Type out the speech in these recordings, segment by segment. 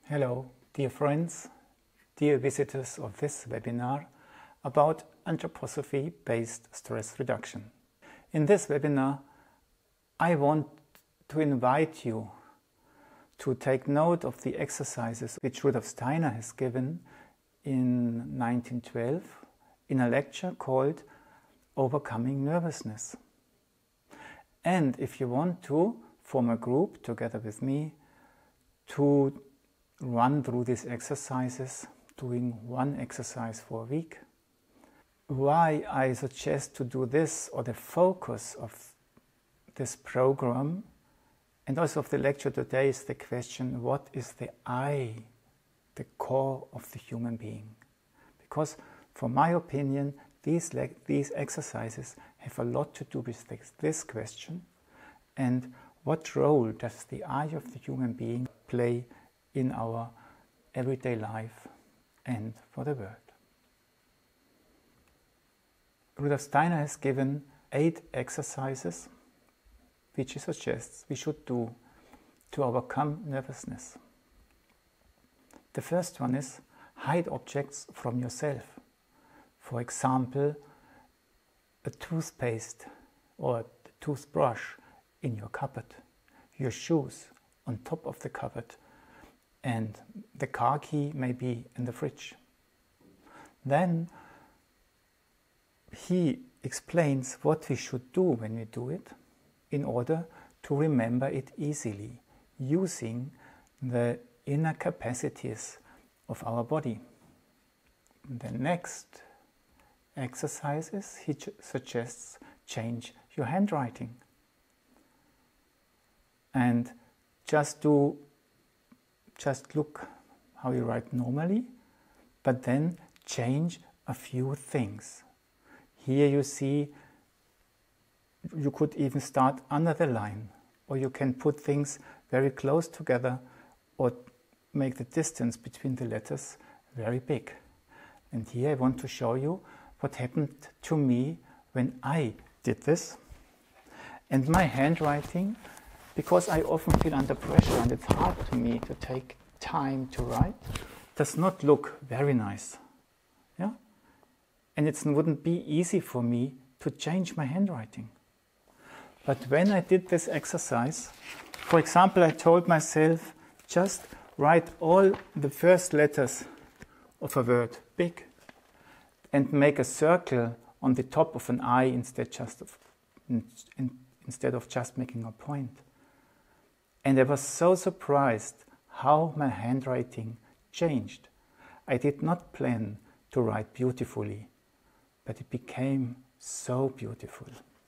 Hello, dear friends, dear visitors of this webinar about anthroposophy-based stress reduction. In this webinar, I want to invite you to take note of the exercises which Rudolf Steiner has given in 1912 in a lecture called Overcoming Nervousness. And if you want to form a group together with me to run through these exercises, doing one exercise for a week. Why I suggest to do this, or the focus of this program and also of the lecture today, is the question, what is the I, the core of the human being? Because from my opinion, these exercises have a lot to do with this question, and what role does the I of the human being play in our everyday life and for the world. Rudolf Steiner has given 8 exercises which he suggests we should do to overcome nervousness. The first one is hide objects from yourself. For example, a toothpaste or a toothbrush in your cupboard, your shoes on top of the cupboard, and the car key may be in the fridge. Then he explains what we should do when we do it in order to remember it easily, using the inner capacities of our body. The next exercises he suggests change your handwriting. And just look how you write normally, but then change a few things. Here you see, you could even start under the line, or you can put things very close together, or make the distance between the letters very big. And here I want to show you what happened to me when I did this. And my handwriting, because I often feel under pressure and it's hard to me to take time to write, does not look very nice. Yeah? And it wouldn't be easy for me to change my handwriting. But when I did this exercise, for example, I told myself, just write all the first letters of a word big and make a circle on the top of an I instead of just making a point. And I was so surprised how my handwriting changed. I did not plan to write beautifully, but it became so beautiful.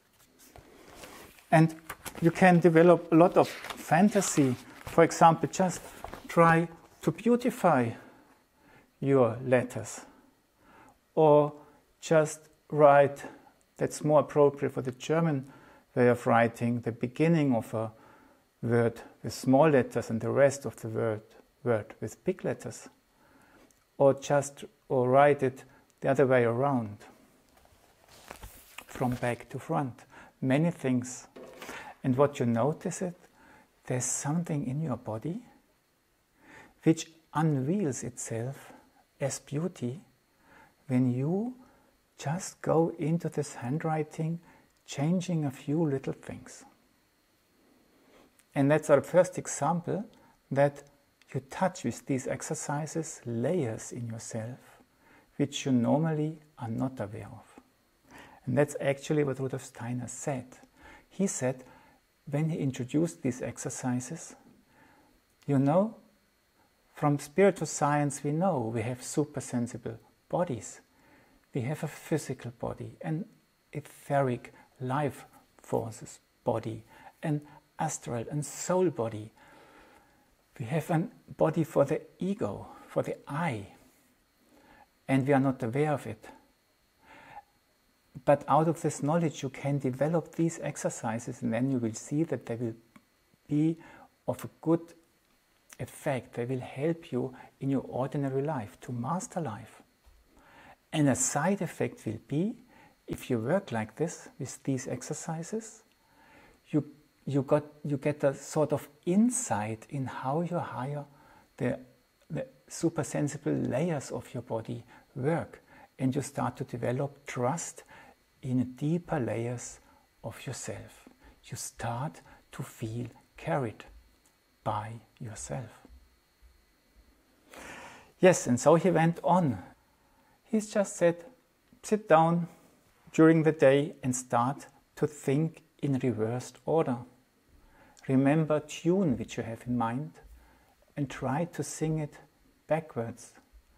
And you can develop a lot of fantasy. For example, just try to beautify your letters. Or just write, that's more appropriate for the German way of writing, the beginning of a word with small letters and the rest of the word with big letters. Or write it the other way around, from back to front. Many things. And what you notice there's something in your body which unveils itself as beauty when you just go into this handwriting, changing a few little things. And that's our first example, that you touch with these exercises layers in yourself which you normally are not aware of. And that's actually what Rudolf Steiner said. He said, when he introduced these exercises, you know, from spiritual science we know we have supersensible bodies. We have a physical body, an etheric life forces body, an astral and soul body. We have a body for the ego, for the I, and we are not aware of it. But out of this knowledge you can develop these exercises, and then you will see that they will be of a good effect. They will help you in your ordinary life to master life. And a side effect will be, if you work like this with these exercises, you get a sort of insight in how you hire the the supersensible layers of your body work, and you start to develop trust in the deeper layers of yourself. You start to feel carried by yourself. Yes, and so he went on. He's just said, sit down during the day and start to think in reversed order. Remember a tune which you have in mind and try to sing it backwards,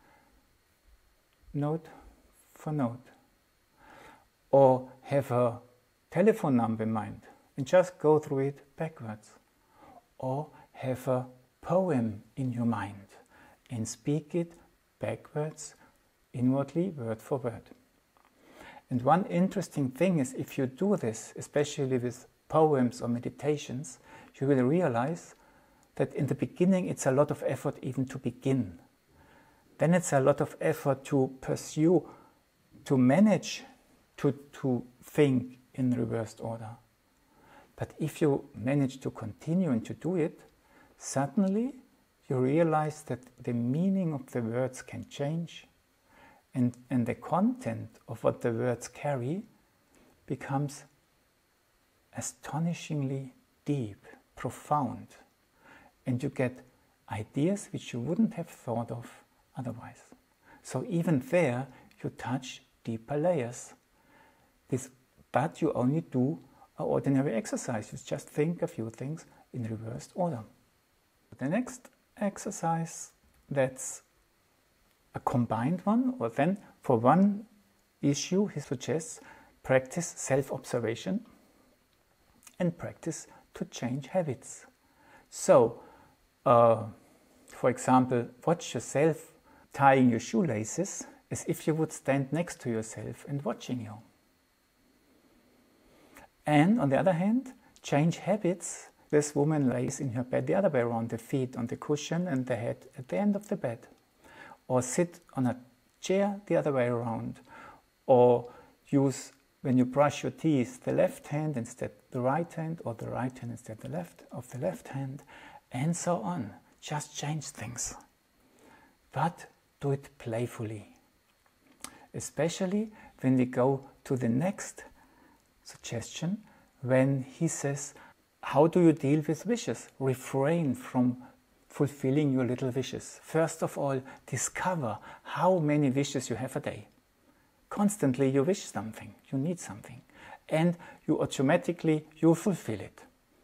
note for note. Or have a telephone number in mind and just go through it backwards. Or have a poem in your mind and speak it backwards, inwardly, word for word. And one interesting thing is, if you do this, especially with poems or meditations, you will realize that in the beginning it's a lot of effort even to begin. Then it's a lot of effort to pursue, to manage to think in reversed order. But if you manage to continue and to do it, suddenly you realize that the meaning of the words can change, and the content of what the words carry becomes astonishingly deep, profound, and you get ideas which you wouldn't have thought of otherwise. So even there you touch deeper layers. But you only do an ordinary exercise. You just think a few things in reversed order. The next exercise, that's a combined one, or then for one issue he suggests practice self-observation and practice to change habits. So, for example, watch yourself tying your shoelaces as if you would stand next to yourself and watching you. And on the other hand, change habits. This woman lays in her bed the other way around, the feet on the cushion and the head at the end of the bed. Or sit on a chair the other way around. Or use, when you brush your teeth, the left hand instead the right hand, or the right hand instead the left hand, and so on. Just change things. But do it playfully. Especially when we go to the next suggestion, when he says, how do you deal with wishes? Refrain from fulfilling your little wishes. First of all, discover how many wishes you have a day. Constantly you wish something, you need something, and you automatically fulfill it.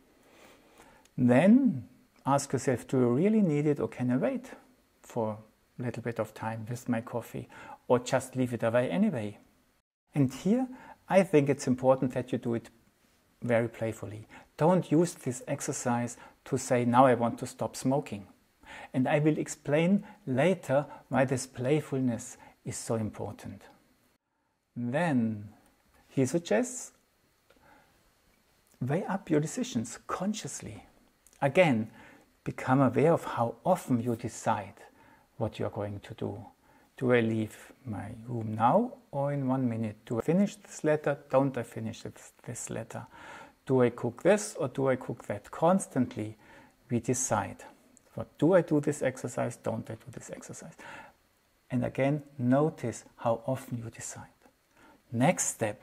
Then ask yourself, do you really need it, or can I wait for a little bit of time with my coffee, or just leave it away anyway? And here I think it's important that you do it very playfully. Don't use this exercise to say, now I want to stop smoking. And I will explain later why this playfulness is so important. Then he suggests, weigh up your decisions consciously. Again, become aware of how often you decide what you are going to do. Do I leave my room now or in 1 minute? Do I finish this letter? Don't I finish this letter? Do I cook this or do I cook that? Constantly we decide. What do I do this exercise? Don't I do this exercise? And again, notice how often you decide. Next step,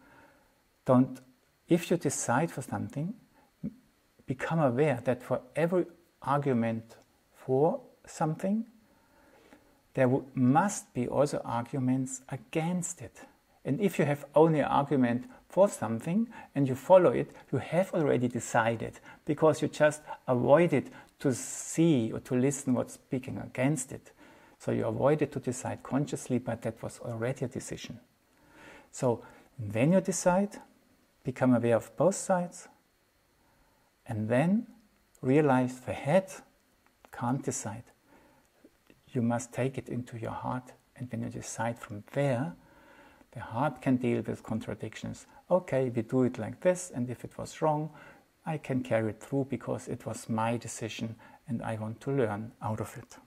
if you decide for something, become aware that for every argument for something, there must be also arguments against it. And if you have only an argument for something and you follow it, you have already decided, because you just avoided to see or to listen what's speaking against it. So you avoided to decide consciously, but that was already a decision. So when you decide, become aware of both sides, and then realize the head can't decide. You must take it into your heart, and when you decide from there, the heart can deal with contradictions. Okay, we do it like this, and if it was wrong, I can carry it through because it was my decision and I want to learn out of it.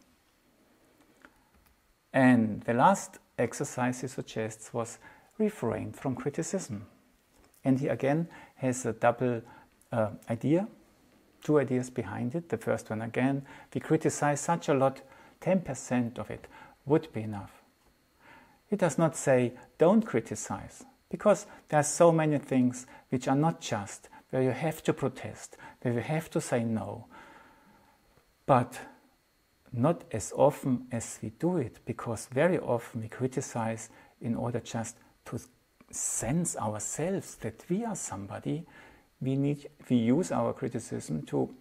And the last exercise he suggests was refrain from criticism. And he again has a double idea, two ideas behind it. The first one, again, we criticize such a lot 10% of it would be enough. He does not say, don't criticize, because there are so many things which are not just, where you have to protest, where you have to say no. But not as often as we do it, because very often we criticize in order just to sense ourselves that we are somebody. We use our criticism to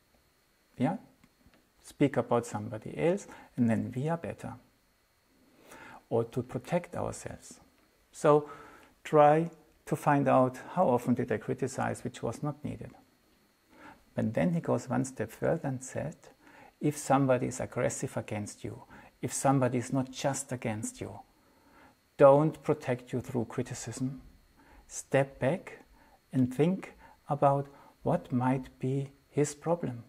speak about somebody else, and then we are better, or to protect ourselves. So try to find out how often did I criticize which was not needed. But then he goes one step further and said, if somebody is aggressive against you, if somebody is not just against you, don't protect you through criticism. Step back and think about what might be his problem.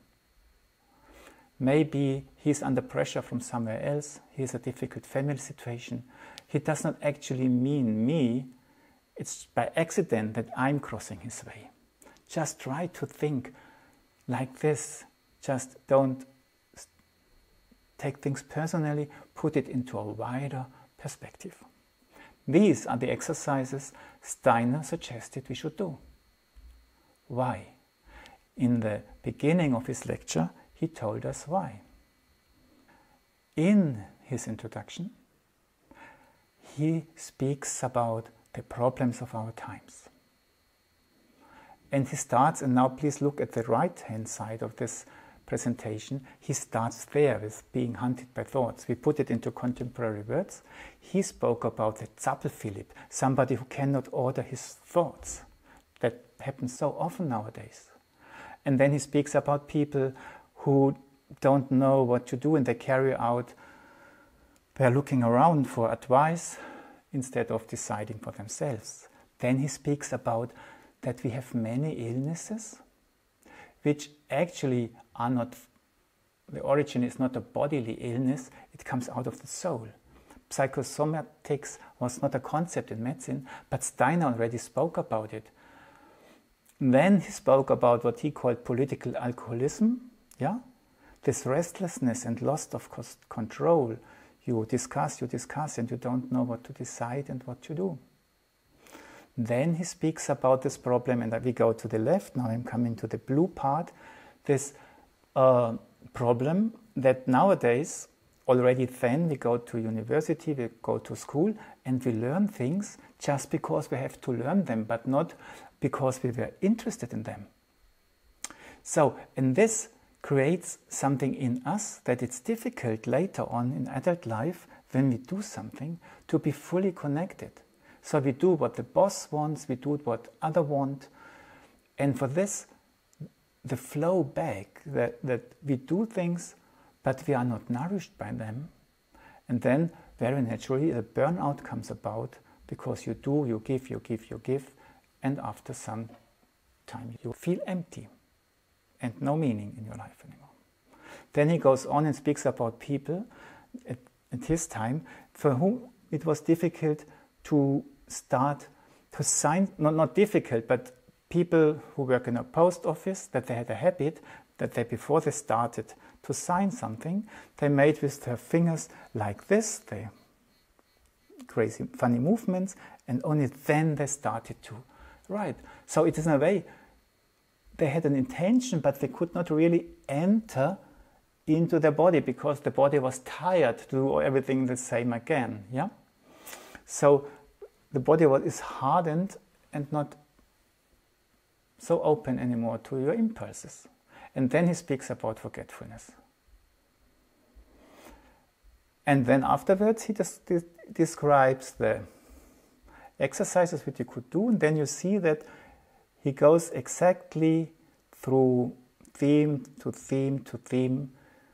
Maybe he's under pressure from somewhere else, he has a difficult family situation. He does not actually mean me, it's by accident that I'm crossing his way. Just try to think like this. Just don't take things personally, put it into a wider perspective. These are the exercises Steiner suggested we should do. Why? In the beginning of his lecture, he told us why. In his introduction, he speaks about the problems of our times. And he starts, and now please look at the right-hand side of this presentation, he starts there with being hunted by thoughts. We put it into contemporary words. He spoke about the Zappel-Philipp, somebody who cannot order his thoughts. That happens so often nowadays. And then he speaks about people who don't know what to do and they carry out, they're looking around for advice instead of deciding for themselves. Then he speaks about that we have many illnesses which actually are not, the origin is not a bodily illness, it comes out of the soul. Psychosomatics was not a concept in medicine, but Steiner already spoke about it. Then he spoke about what he called political alcoholism, this restlessness and loss of control. You discuss, and you don't know what to decide and what to do. Then he speaks about this problem, and we go to the left, now I'm coming to the blue part, this problem that nowadays, already then we go to university, we go to school, and we learn things just because we have to learn them, but not because we were interested in them. So, and this creates something in us that it's difficult later on in adult life, when we do something, to be fully connected. So we do what the boss wants, we do what others want, and for this, the flow back, that we do things, but we are not nourished by them, and then very naturally the burnout comes about, because you do, you give, and after some time you feel empty and no meaning in your life anymore. Then he goes on and speaks about people at his time for whom it was difficult to start to sign, not difficult, but people who work in a post office, that they had a habit that they, before they started to sign something, they made with their fingers like this, they crazy funny movements, and only then they started to write. So it is in a way, they had an intention, but they could not really enter into their body because the body was tired to do everything the same again. So the body is hardened and not so open anymore to your impulses. And then he speaks about forgetfulness. And then afterwards he just describes the exercises which you could do, and then you see that he goes exactly through theme to theme to theme,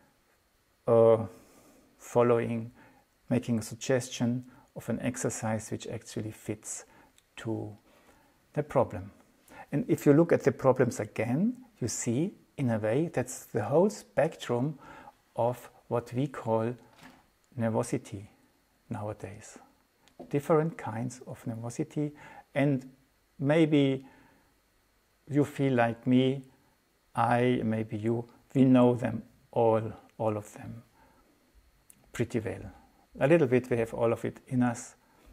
following, making a suggestion of an exercise which actually fits to the problem. And if you look at the problems again, you see, in a way, that's the whole spectrum of what we call nervosity nowadays. Different kinds of nervosity, and maybe you feel like me, maybe you, we know them all of them. pretty well. A little bit we have all of it in us,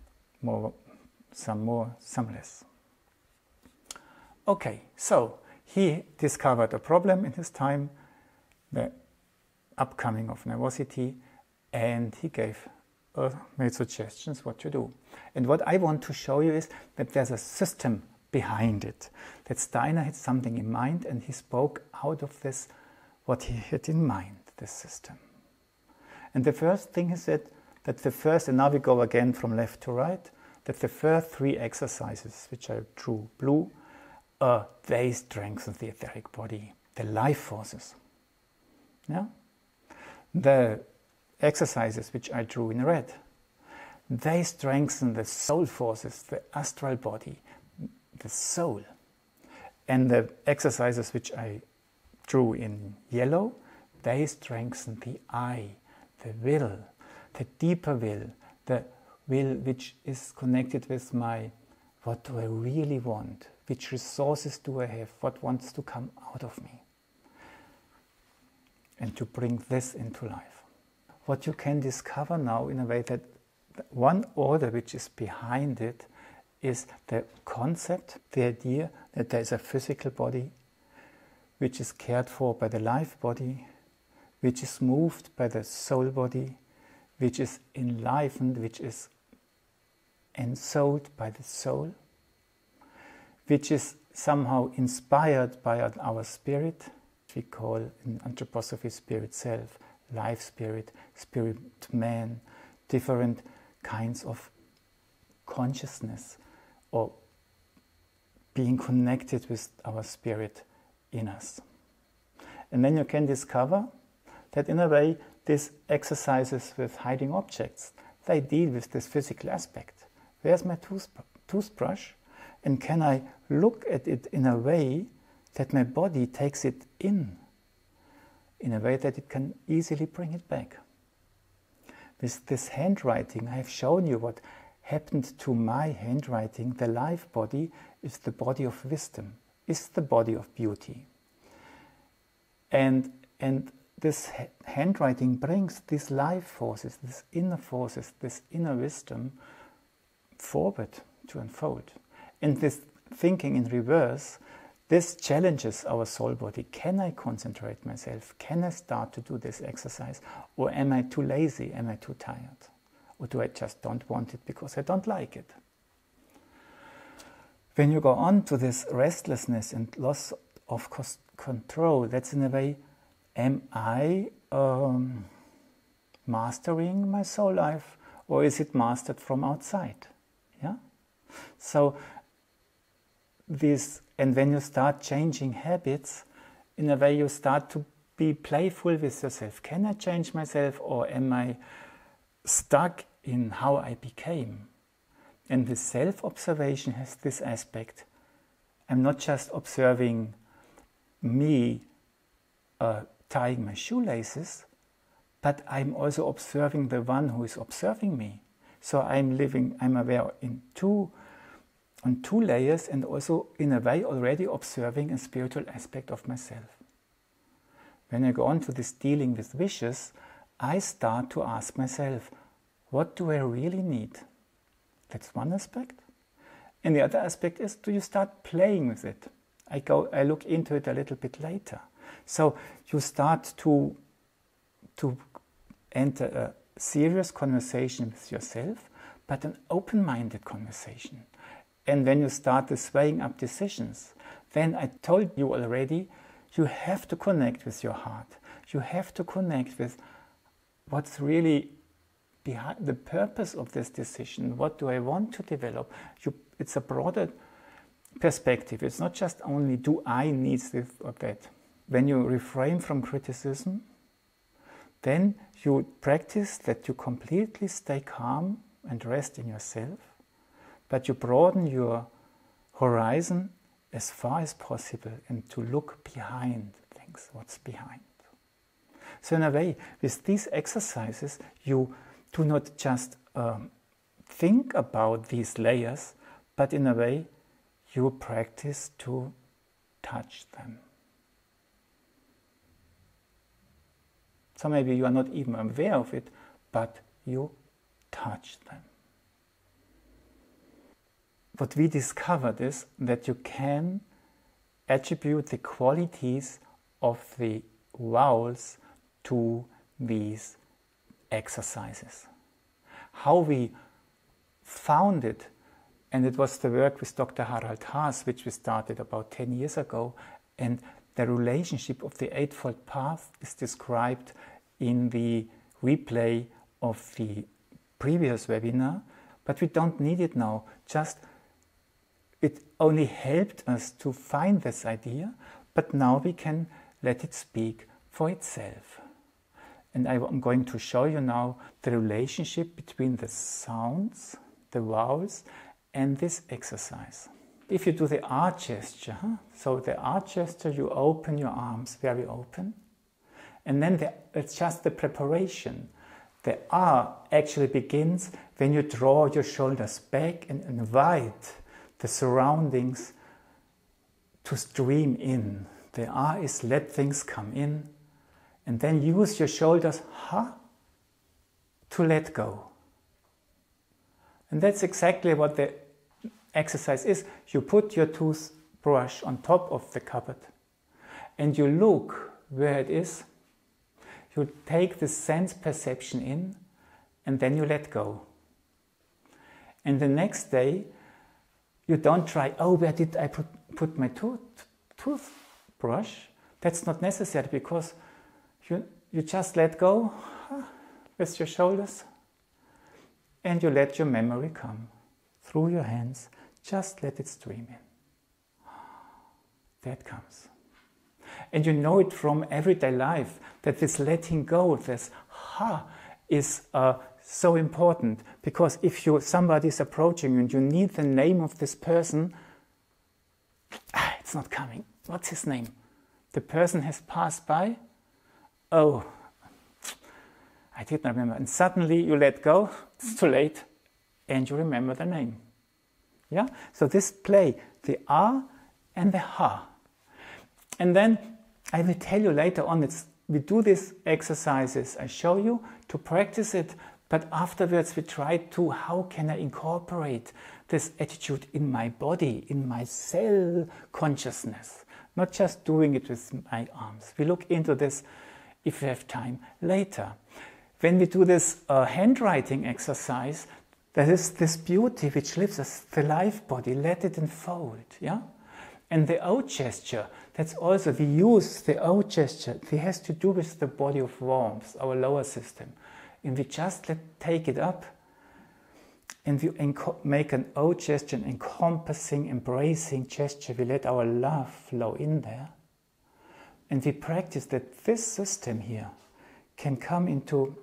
some more, some less. Okay, so he discovered a problem in his time, the upcoming of nervosity, and he made suggestions what to do. And what I want to show you is that there's a system behind it, that Steiner had something in mind and he spoke out of this, what he had in mind, this system. And the first thing he said, that the first, and now we go again from left to right, that the first 3 exercises, which I drew blue, they strengthen the etheric body, the life forces. Yeah? The exercises which I drew in red, they strengthen the soul forces, the astral body, the soul. And the exercises which I drew in yellow, they strengthen the I, the will, the deeper will, the will which is connected with my, what do I really want? Which resources do I have? What wants to come out of me? And to bring this into life. What you can discover now in a way that one order which is behind it is the concept, the idea that there is a physical body which is cared for by the life body, which is moved by the soul body, which is enlivened, which is ensouled by the soul, which is somehow inspired by our spirit, we call in anthroposophy spirit self, life spirit, spirit man, different kinds of consciousness or being connected with our spirit in us. And then you can discover that in a way these exercises with hiding objects, they deal with this physical aspect. Where's my toothbrush? And can I look at it in a way that my body takes it in a way that it can easily bring it back? With this handwriting, I have shown you what happened to my handwriting. The life body is the body of wisdom, is the body of beauty. And this handwriting brings these life forces, these inner forces, this inner wisdom forward to unfold. And this thinking in reverse, this challenges our soul body. Can I concentrate myself? Can I start to do this exercise? Or am I too lazy? Am I too tired? Or do I just don't want it because I don't like it? When you go on to this restlessness and loss of control, that's in a way, am I mastering my soul life, or is it mastered from outside? Yeah. So and when you start changing habits, in a way you start to be playful with yourself. Can I change myself, or am I stuck in how I became? And the self-observation has this aspect. I'm not just observing me tying my shoelaces, but I'm also observing the one who is observing me. So I'm aware on two layers, and also in a way already observing a spiritual aspect of myself. When I go on to this dealing with wishes, I start to ask myself, what do I really need? That's one aspect. And the other aspect is, do you start playing with it? I look into it a little bit later. So you start to enter a serious conversation with yourself, but an open-minded conversation. And when you start the swaying up decisions, then I told you already, you have to connect with your heart. You have to connect with what's really behind the purpose of this decision. What do I want to develop? It's a broader perspective. It's not just only, do I need this or that? When you refrain from criticism, then you practice that you completely stay calm and rest in yourself, but you broaden your horizon as far as possible and to look behind things, what's behind. So in a way, with these exercises, you do not just think about these layers, but in a way, you practice to touch them. So maybe you are not even aware of it, but you touch them. What we discovered is that you can attribute the qualities of the vowels to these exercises. How we found it, and it was the work with Dr. Harald Haas, which we started about 10 years ago, and the relationship of the Eightfold Path is described in the replay of the previous webinar, but we don't need it now. Just it only helped us to find this idea, but now we can let it speak for itself. And I'm going to show you now the relationship between the sounds, the vowels, and this exercise. If you do the R gesture, so the R gesture, you open your arms very open, and then it's just the preparation. The R actually begins when you draw your shoulders back and invite the surroundings to stream in. The R is let things come in, and then use your shoulders to let go. And that's exactly what the exercise is. You put your toothbrush on top of the cupboard and you look where it is. You take the sense perception in and then you let go. And the next day you don't try, oh, where did I put my toothbrush? That's not necessary, because you just let go with your shoulders and you let your memory come through your hands. Just let it stream in. That comes. And you know it from everyday life that this letting go, this is so important, because if somebody is approaching you and you need the name of this person, it's not coming. What's his name? The person has passed by. Oh, I did not remember. And suddenly you let go, it's too late, and you remember the name. Yeah? So this play, the R and the Ha. And then I will tell you later on, we do these exercises, I show you to practice it, but afterwards we try to, how can I incorporate this attitude in my body, in my cell consciousness, not just doing it with my arms. We look into this, if we have time, later. When we do this handwriting exercise, there is this beauty which lives as the life body, let it unfold, yeah? And the O gesture, that's also, we use the O gesture, it has to do with the body of warmth, our lower system. And we just take it up, and we make an O gesture, an encompassing, embracing gesture. We let our love flow in there. And we practice that this system here can come into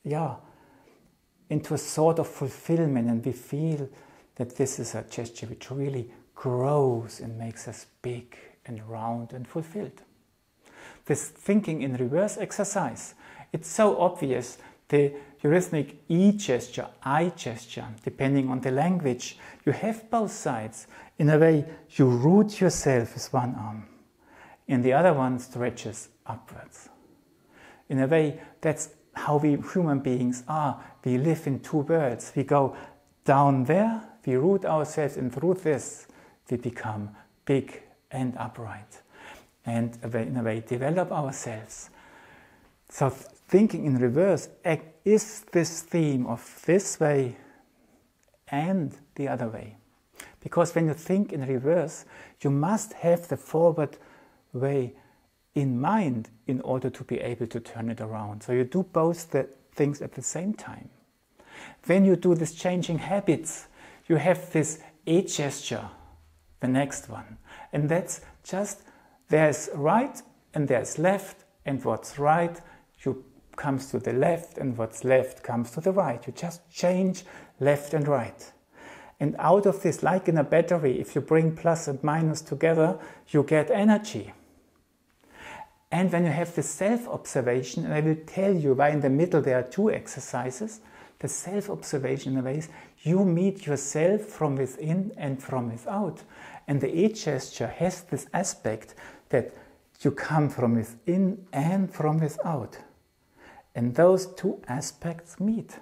a sort of fulfillment, and we feel that this is a gesture which really grows and makes us big and round and fulfilled. This thinking in reverse exercise, it's so obvious. The eurythmic E gesture, I gesture, depending on the language, you have both sides. In a way, you root yourself with one arm, and the other one stretches upwards. In a way, that's how we human beings are. We live in two worlds. We go down there, we root ourselves, and through this we become big and upright, and in a way develop ourselves. So thinking in reverse is this theme of this way and the other way. Because when you think in reverse, you must have the forward way in mind in order to be able to turn it around. So you do both the things at the same time. When you do this changing habits, you have this A gesture, the next one. And that's just, there's right and there's left, and what's right comes to the left, and what's left comes to the right. You just change left and right. And out of this, like in a battery, if you bring plus and minus together, you get energy. And when you have the self-observation, and I will tell you why in the middle there are two exercises, the self-observation in a way is you meet yourself from within and from without. And the E gesture has this aspect that you come from within and from without. and those two aspects meet.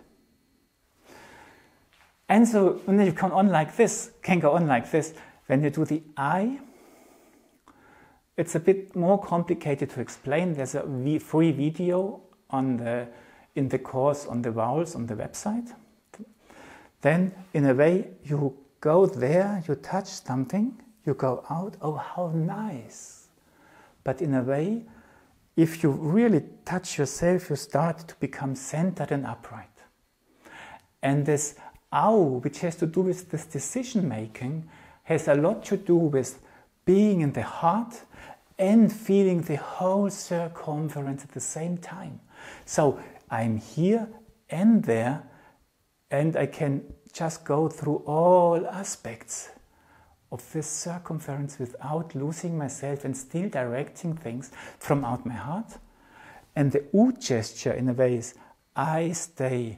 And so when you can go on like this, when you do the I, it's a bit more complicated to explain. There's a free video in the course on the vowels on the website. Then, in a way, you go there, you touch something, you go out, oh, how nice. But in a way, if you really touch yourself, you start to become centered and upright. And this ow, which has to do with this decision making, has a lot to do with being in the heart and feeling the whole circumference at the same time. So I'm here and there, and I can just go through all aspects of this circumference without losing myself and still directing things from out my heart. And the U gesture, in a way, is I stay.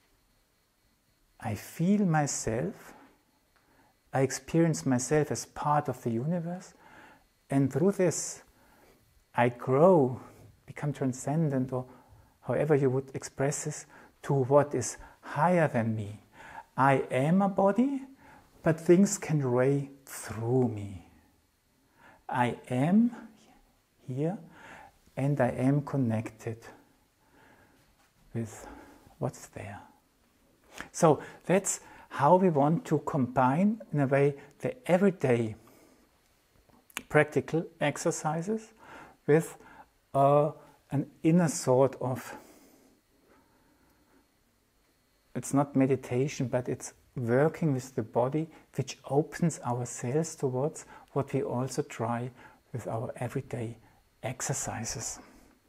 I feel myself, I experience myself as part of the universe, and through this I grow, become transcendent, or however you would express this, to what is higher than me. I am a body, but things can ray through me. I am here, and I am connected with what's there. So that's how we want to combine, in a way, the everyday practical exercises with an inner sort of, it's not meditation, but it's working with the body, which opens ourselves towards what we also try with our everyday exercises.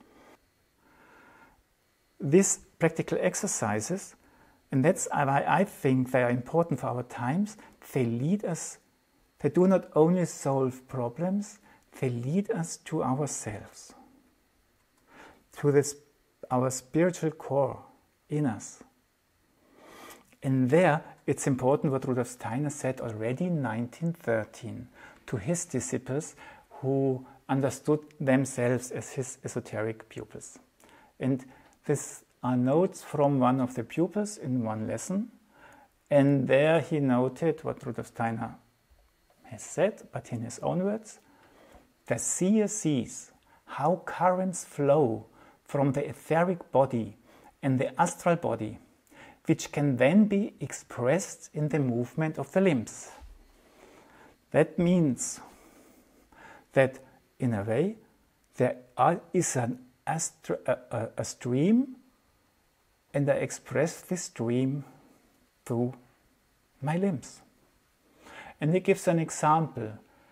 These practical exercises, and that's why I think they are important for our times, they lead us, they do not only solve problems, they lead us to ourselves, to this, our spiritual core in us. And there, it's important what Rudolf Steiner said already in 1913 to his disciples who understood themselves as his esoteric pupils. And these are notes from one of the pupils in one lesson. And there he noted what Rudolf Steiner has said, but in his own words, the seer sees how currents flow from the etheric body and the astral body, which can then be expressed in the movement of the limbs. That means that, in a way, there is a stream, and I express this stream through my limbs. And he gives an example.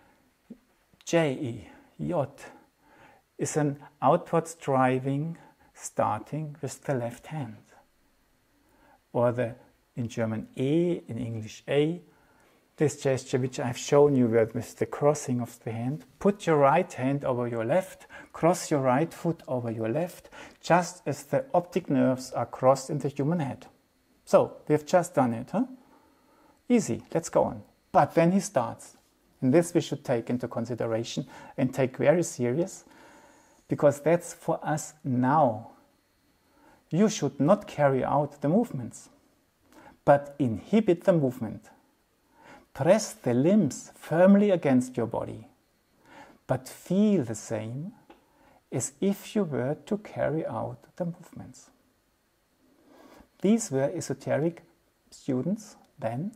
J, is an outward striving starting with the left hand. Or in German E, in English A, this gesture which I've shown you with the crossing of the hand. Put your right hand over your left, cross your right foot over your left, just as the optic nerves are crossed in the human head. So, we have just done it, huh? Easy, let's go on. But then he starts. And this we should take into consideration and take very serious, because that's for us now. You should not carry out the movements, but inhibit the movement. Press the limbs firmly against your body, but feel the same as if you were to carry out the movements. These were esoteric students then,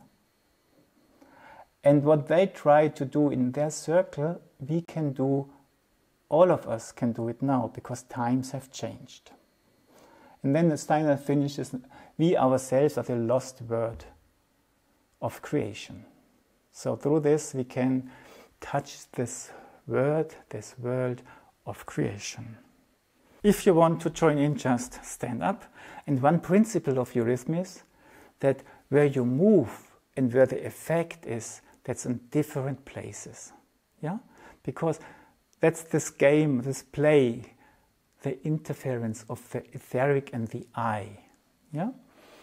and what they tried to do in their circle, we can do, all of us can do it now, because times have changed. And then Steiner finishes, we ourselves are the lost word of creation. So through this we can touch this word, this world of creation. If you want to join in, just stand up. And one principle of eurythmy is that where you move and where the effect is, that's in different places. Yeah? Because that's this game, this play, the interference of the etheric and the I. Yeah?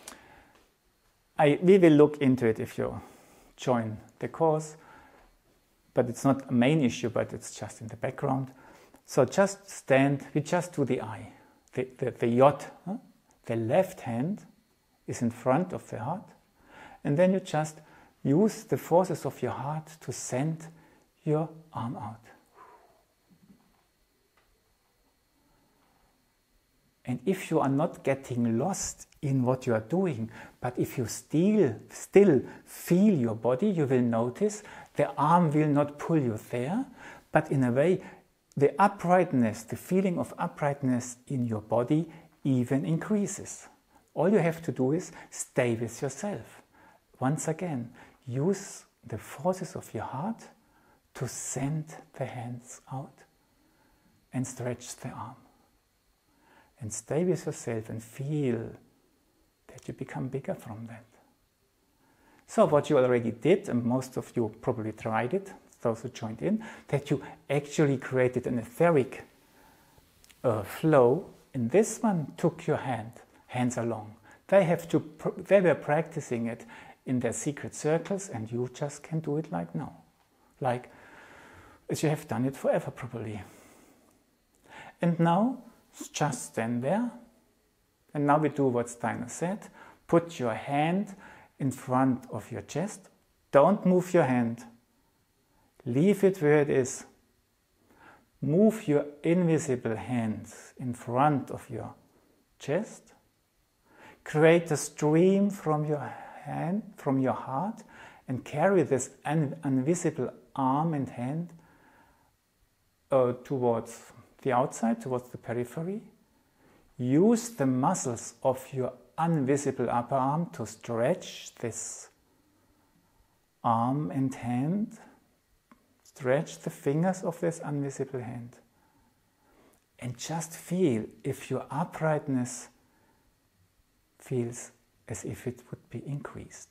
We will look into it if you join the course, but it's not a main issue, but it's just in the background. So just stand, we just do the I. the yod. Huh? The left hand is in front of the heart, and then you just use the forces of your heart to send your arm out. And if you are not getting lost in what you are doing, but if you still feel your body, you will notice the arm will not pull you there, but in a way, the uprightness, the feeling of uprightness in your body even increases. All you have to do is stay with yourself. Once again, use the forces of your heart to send the hands out and stretch the arm. And stay with yourself and feel that you become bigger from that. So what you already did, and most of you probably tried it, those who joined in, that you actually created an etheric flow. And this one took your hands along. They were practicing it in their secret circles, and you just can do it like now. Like as you have done it forever probably. And now, just stand there. And now we do what Steiner said. Put your hand in front of your chest. Don't move your hand. Leave it where it is. Move your invisible hands in front of your chest. Create a stream from your hand, from your heart, and carry this invisible arm and hand towards the outside, towards the periphery. Use the muscles of your invisible upper arm to stretch this arm and hand. Stretch the fingers of this invisible hand. And just feel if your uprightness feels as if it would be increased.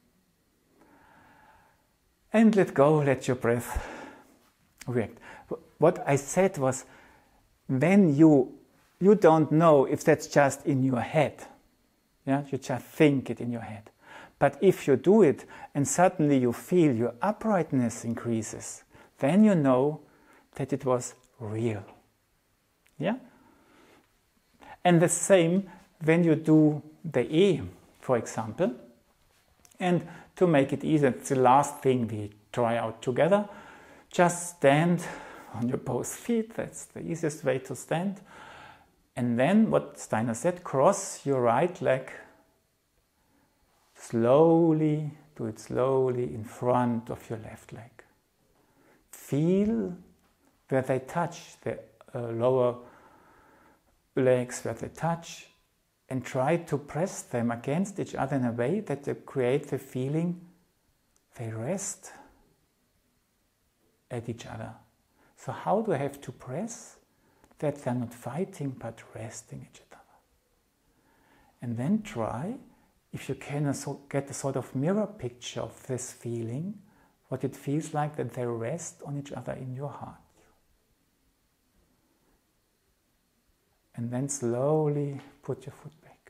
And let go, let your breath react. What I said was, when you don't know if that's just in your head, yeah, you just think it in your head. But if you do it and suddenly you feel your uprightness increases, then you know that it was real. Yeah? And the same when you do the E, for example. And to make it easy, it's the last thing we try out together. Just stand on your both feet. That's the easiest way to stand. And then what Steiner said, cross your right leg slowly, do it slowly in front of your left leg. Feel where they touch, the lower legs where they touch, and try to press them against each other in a way that they create the feeling they rest at each other. So how do I have to press? That they're not fighting but resting each other. And then try, if you can get a sort of mirror picture of this feeling, what it feels like that they rest on each other in your heart. And then slowly put your foot back.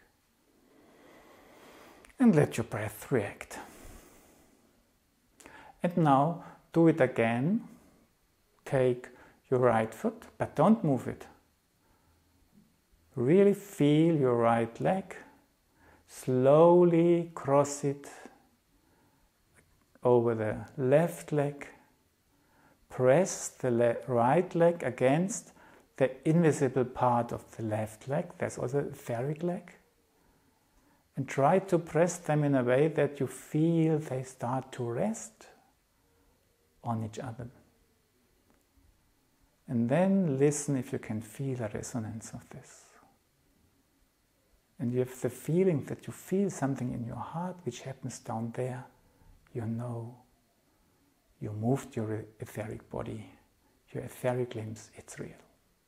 And let your breath react. And now do it again. Take your right foot, but don't move it. Really feel your right leg. Slowly cross it over the left leg. Press the right leg against the invisible part of the left leg. There's also the etheric leg. And try to press them in a way that you feel they start to rest on each other. And then listen if you can feel a resonance of this. And you have the feeling that you feel something in your heart which happens down there. You know you moved your etheric body, your etheric limbs, it's real.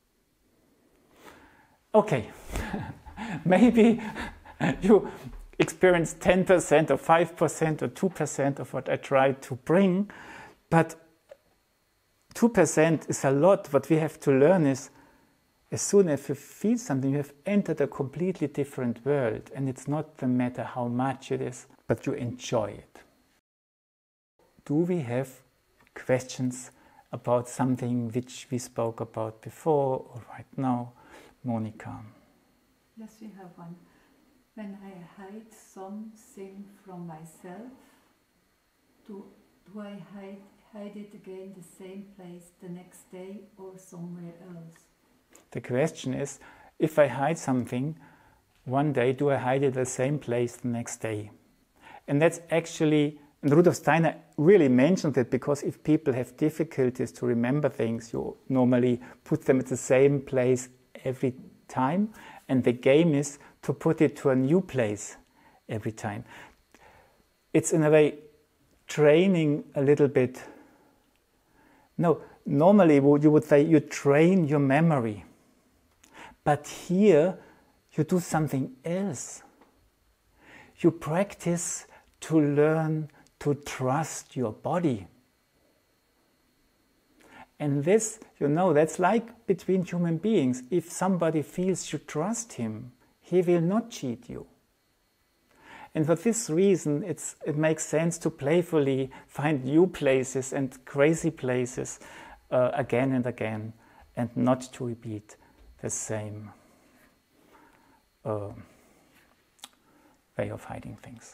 Okay, maybe you experience 10% or 5% or 2% of what I tried to bring, but 2% is a lot. What we have to learn is, as soon as you feel something, you have entered a completely different world, and it's not the matter how much it is, but you enjoy it. Do we have questions about something which we spoke about before or right now? Monica. Yes, we have one. When I hide something from myself, do I hide it again the same place the next day or somewhere else? The question is, if I hide something one day, do I hide it the same place the next day? And that's actually, and Rudolf Steiner really mentioned it, because if people have difficulties to remember things, you normally put them at the same place every time, and the game is to put it to a new place every time. It's in a way training a little bit. No, normally you would say you train your memory, but here you do something else. You practice to learn to trust your body. And this, that's like between human beings. If somebody feels you trust him, he will not cheat you. And for this reason, it makes sense to playfully find new places and crazy places again and again, and not to repeat the same way of hiding things.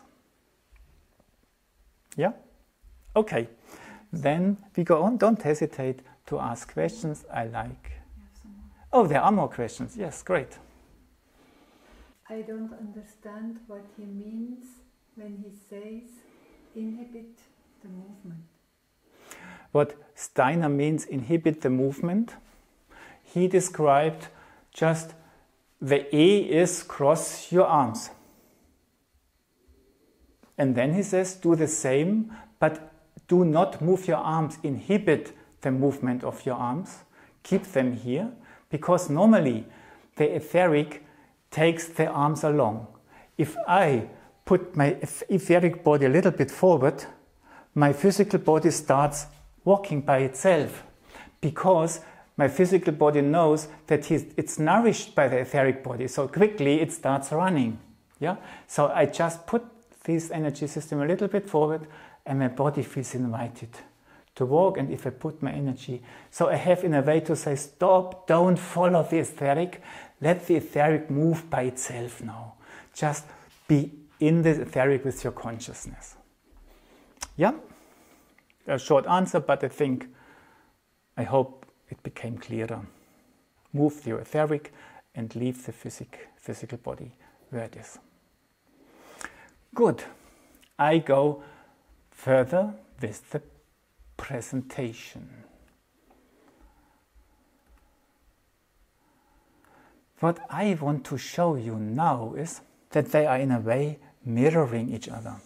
Yeah? Okay. Then we go on. Don't hesitate to ask questions. I like. Oh, there are more questions. Yes, great. I don't understand what he means when he says inhibit the movement. What Steiner means inhibit the movement, he described just the E is cross your arms. And then he says do the same, but do not move your arms, inhibit the movement of your arms, keep them here, because normally the etheric takes the arms along. If I put my etheric body a little bit forward, my physical body starts walking by itself, because my physical body knows that it's nourished by the etheric body, so quickly it starts running. Yeah? So I just put this energy system a little bit forward, and my body feels invited to walk. And if I put my energy, so I have in a way to say, stop, don't follow the etheric, let the etheric move by itself now. Just be in the etheric with your consciousness. Yeah? A short answer, but I hope it became clearer. Move your etheric and leave the physical body where it is. Good. I go further with the presentation. What I want to show you now is that they are in a way mirroring each other.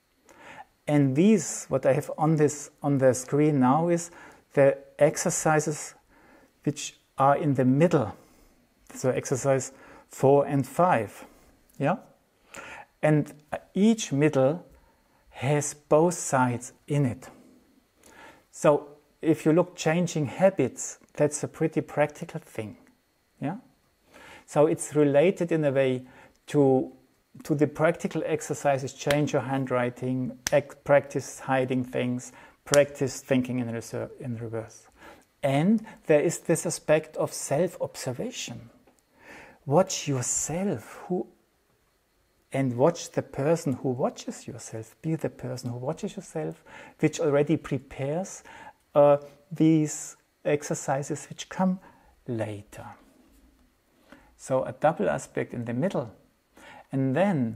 And these, what I have on the screen now, is the exercises which are in the middle. So exercise 4 and 5. Yeah? And each middle has both sides in it. So if you look changing habits, that's a pretty practical thing. Yeah? So it's related in a way to the practical exercises, change your handwriting, practice hiding things, practice thinking in reverse. And there is this aspect of self-observation. Watch yourself, and watch the person who watches yourself. Be the person who watches yourself, which already prepares these exercises which come later. So a double aspect in the middle. And then,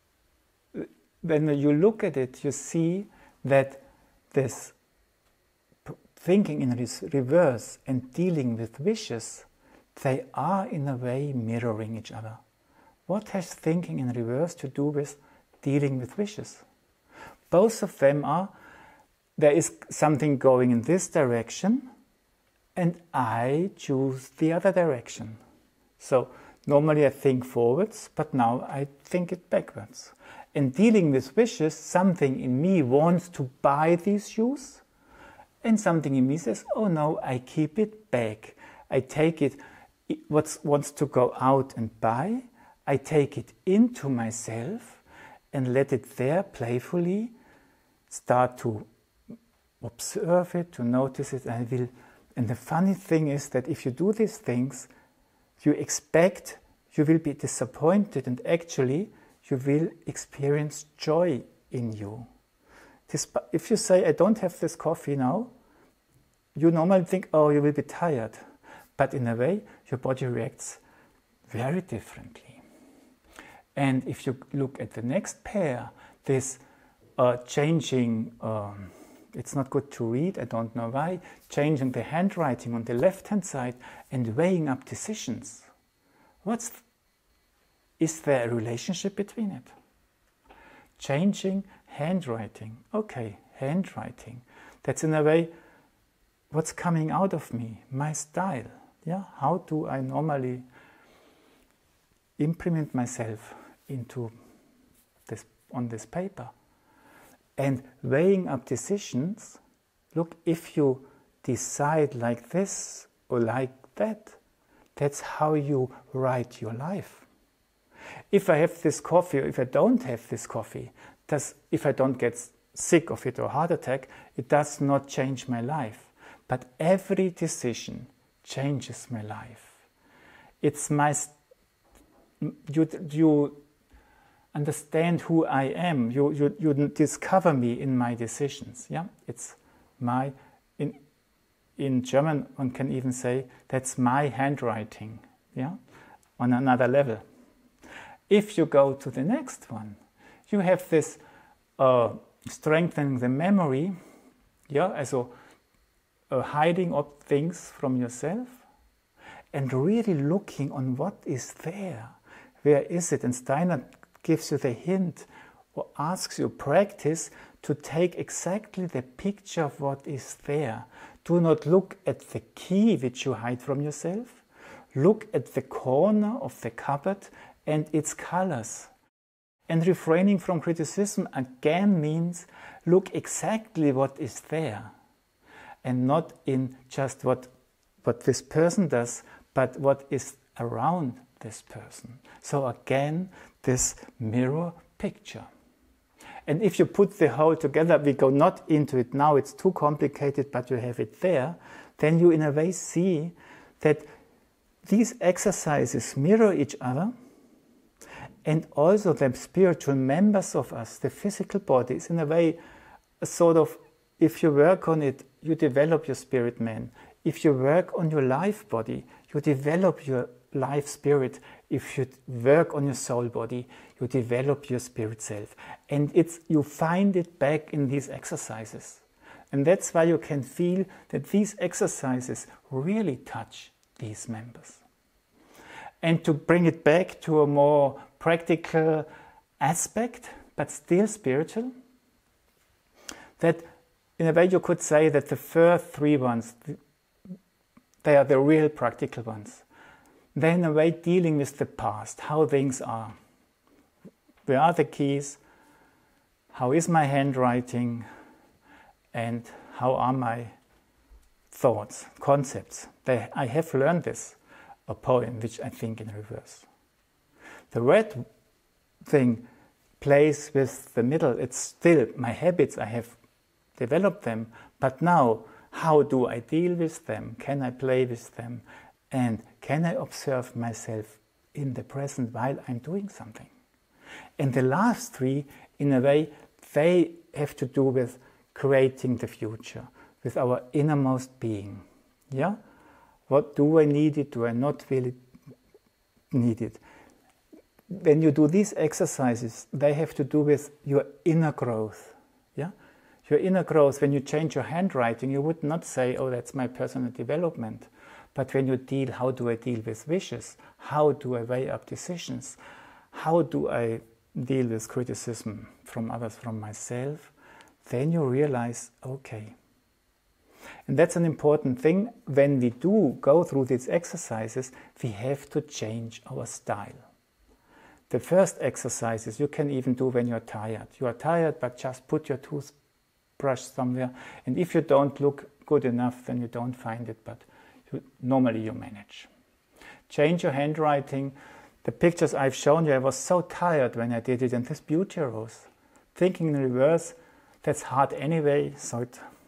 when you look at it, you see that this thinking in reverse and dealing with wishes, they are in a way mirroring each other. What has thinking in reverse to do with dealing with wishes? Both of them are, there is something going in this direction, and I choose the other direction. So normally I think forwards, but now I think it backwards. And dealing with wishes, something in me wants to buy these shoes, and something in me says, oh no, I keep it back. I take it, what wants to go out and buy, I take it into myself and let it there playfully start to observe it, to notice it. And the funny thing is that if you do these things, you expect you will be disappointed, and actually you will experience joy in you. If you say, I don't have this coffee now, you normally think, oh, you will be tired. But in a way, your body reacts very differently. And if you look at the next pair, this changing, it's not good to read, I don't know why, changing the handwriting on the left-hand side and weighing up decisions. Is there a relationship between it? Changing handwriting. Okay, handwriting. That's in a way what's coming out of me, my style. Yeah, how do I normally implement myself into this on this paper? And weighing up decisions, look, if you decide like this or like that, that's how you write your life. If I have this coffee or if I don't have this coffee, if I don't get sick of it or heart attack, it does not change my life. But every decision changes my life. It's you understand who I am. You discover me in my decisions. Yeah, it's my. In German, one can even say that's my handwriting. Yeah, on another level. If you go to the next one, you have this strengthening the memory. Yeah, also hiding up things from yourself and really looking on what is there. Where is it? And Steiner gives you the hint or asks you practice to take exactly the picture of what is there. Do not look at the key which you hide from yourself. Look at the corner of the cupboard and its colors. And refraining from criticism again means look exactly what is there. And not in just what this person does, but what is around this person. So again, this mirror picture. And if you put the whole together, we go not into it now, it's too complicated, but you have it there, then you in a way see that these exercises mirror each other, and also the spiritual members of us, the physical body, is in a way a sort of, if you work on it, you develop your spirit man. If you work on your life body, you develop your life spirit. If you work on your soul body, you develop your spirit self. And you find it back in these exercises. And that's why you can feel that these exercises really touch these members. And to bring it back to a more practical aspect, but still spiritual, that in a way you could say that the first three ones, they are the real practical ones. They're in a way dealing with the past, how things are. Where are the keys? How is my handwriting? And how are my thoughts, concepts? I have learned this, a poem which I think in reverse. The red thing plays with the middle. It's still my habits, I have developed them, but now how do I deal with them? Can I play with them? And can I observe myself in the present while I'm doing something? And the last three, in a way, they have to do with creating the future, with our innermost being. Yeah? What do I need it? Do I not really need it? When you do these exercises, they have to do with your inner growth. Yeah? Your inner growth, when you change your handwriting, you would not say, oh, that's my personal development. But when you deal, how do I deal with wishes? How do I weigh up decisions? How do I deal with criticism from others, from myself? Then you realize, okay. And that's an important thing. When we do go through these exercises, we have to change our style. The first exercises you can even do when you're tired. You are tired, but just put your toothbrush somewhere. And if you don't look good enough, then you don't find it, but normally you manage. Change your handwriting. The pictures I've shown you, I was so tired when I did it, and this beauty arose. Thinking in reverse, that's hard anyway, so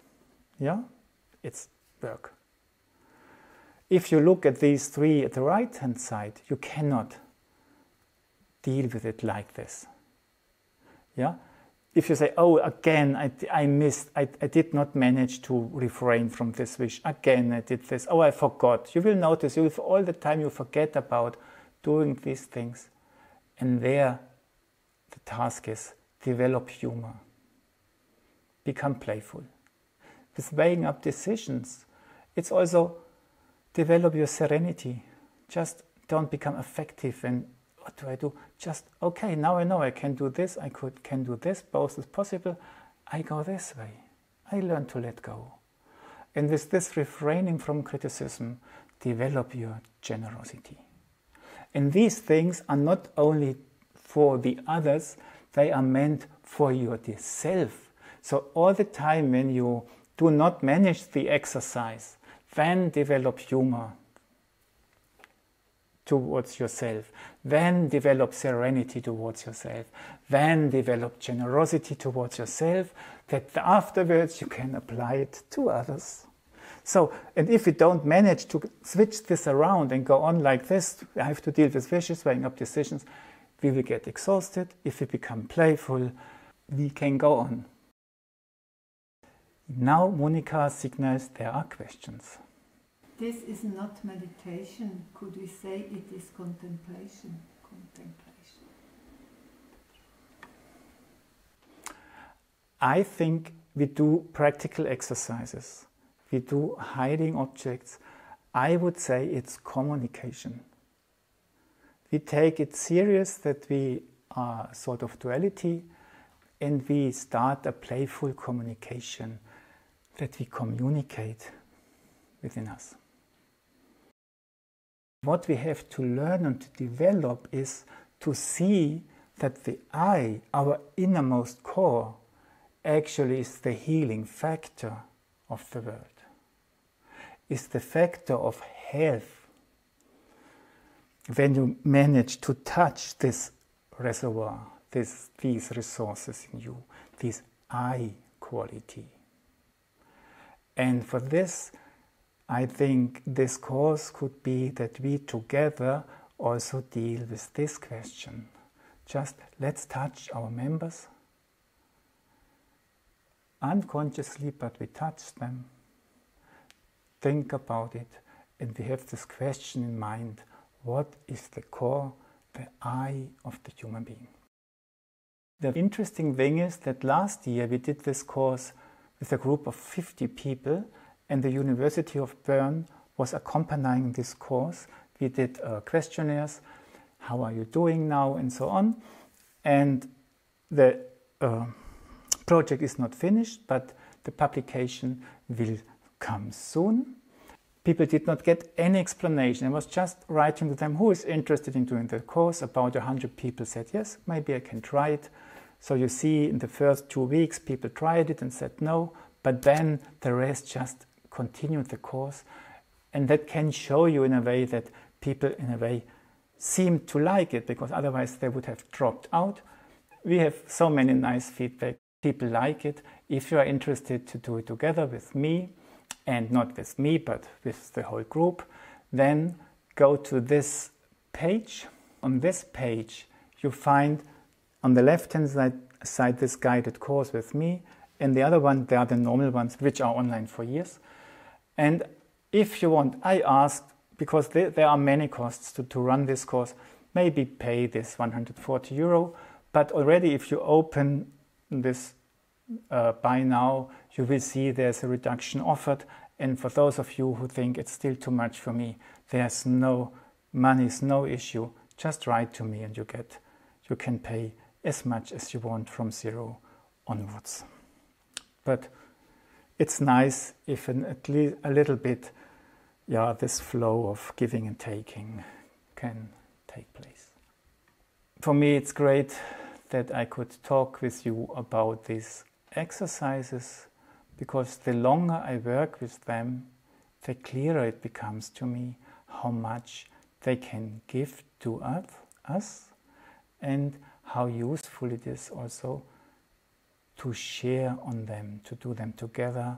it's work. If you look at these three at the right-hand side, you cannot deal with it like this. Yeah? If you say, oh, again, I missed, I did not manage to refrain from this wish, again I did this, oh, I forgot. You will notice, all the time you forget about doing these things. And there, the task is develop humor. Become playful. With weighing up decisions, it's also develop your serenity. Just don't become affective and what do I do? Just, okay, now I know I can do this, can do this, both is possible. I go this way. I learn to let go. And with this refraining from criticism, develop your generosity. And these things are not only for the others, they are meant for your self. So all the time when you do not manage the exercise, then develop humor towards yourself, then develop serenity towards yourself, then develop generosity towards yourself, that afterwards you can apply it to others. So, and if we don't manage to switch this around and go on like this, I have to deal with wishes, weighing up decisions, we will get exhausted. If we become playful, we can go on. Now Monica signals there are questions. This is not meditation. Could we say it is contemplation? Contemplation. I think we do practical exercises. We do hiding objects. I would say it's communication. We take it serious that we are sort of duality and we start a playful communication, that we communicate within us. What we have to learn and to develop is to see that the I, our innermost core, actually is the healing factor of the world, is the factor of health. When you manage to touch this reservoir, these resources in you, this I quality. And for this, I think this course could be that we together also deal with this question. Just let's touch our members unconsciously, but we touch them. Think about it, and we have this question in mind. What is the core, the I of the human being? The interesting thing is that last year we did this course with a group of 50 people, and the University of Bern was accompanying this course. We did questionnaires, how are you doing now, and so on. And the project is not finished, but the publication will come soon. People did not get any explanation. I was just writing to them, who is interested in doing the course? About 100 people said, yes, maybe I can try it. So you see, in the first 2 weeks, people tried it and said no, but then the rest just continued the course. And that can show you in a way that people, in a way, seem to like it, because otherwise they would have dropped out. We have so many nice feedback. People like it. If you are interested to do it together with me, and not with me, but with the whole group, then go to this page. On this page, you find on the left-hand side this guided course with me, and the other one, there are the normal ones, which are online for years. And if you want, I asked, because there are many costs to run this course, maybe pay this 140 euro, but already if you open this buy now, you will see there's a reduction offered. And for those of you who think it's still too much for me, there's no money, is no issue. Just write to me and you can pay as much as you want from 0 onwards. But it's nice if at least a little bit, this flow of giving and taking can take place. For me, it's great that I could talk with you about these exercises, because the longer I work with them, the clearer it becomes to me how much they can give to us and how useful it is also to share on them, to do them together.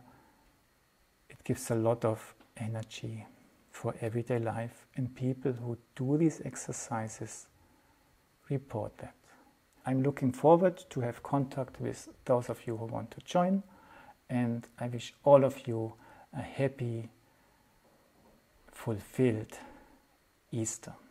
It gives a lot of energy for everyday life, and people who do these exercises report that. I'm looking forward to have contact with those of you who want to join, and I wish all of you a happy, fulfilled Easter.